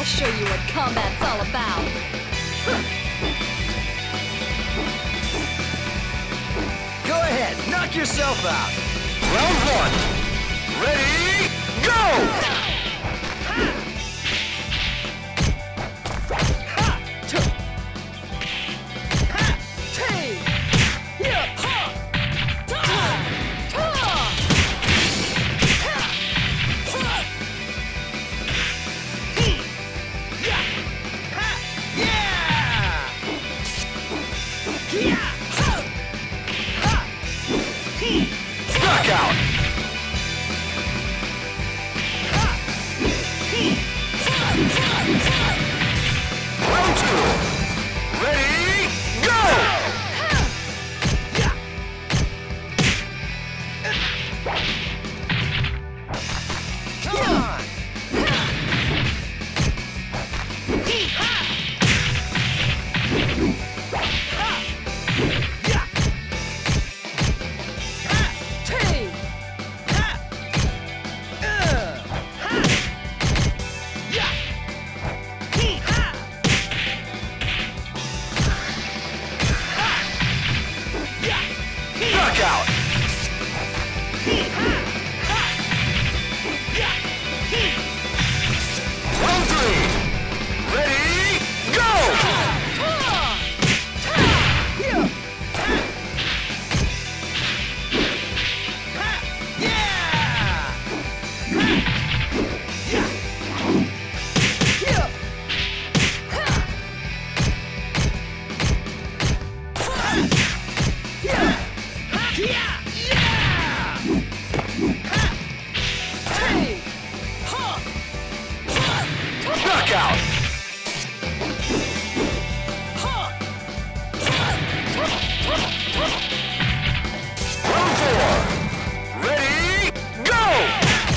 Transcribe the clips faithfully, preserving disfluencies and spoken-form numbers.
show you what combat's all about. Go ahead, knock yourself out. Round one. Ready, go! Knockout! Round two. Ready, go! Come on! Knockout! Round three. Ready, go! Knockout! Round four. Ready, go!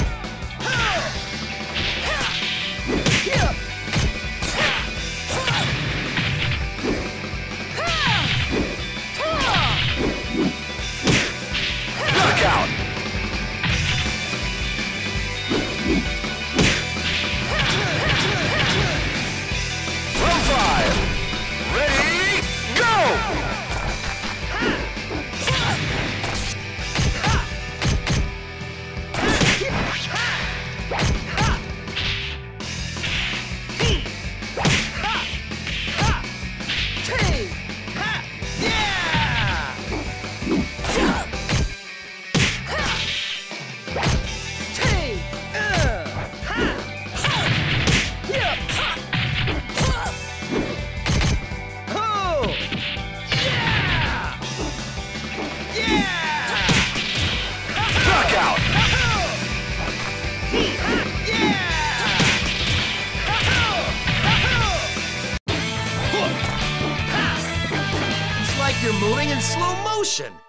Knockout! Round five. Ready, go! Knockout! It's like you're moving in slow motion.